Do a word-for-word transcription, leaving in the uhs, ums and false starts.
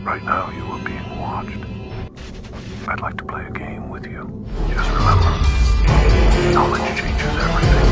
Right now, you are being watched. I'd like to play a game with you. Just remember, knowledge changes everything.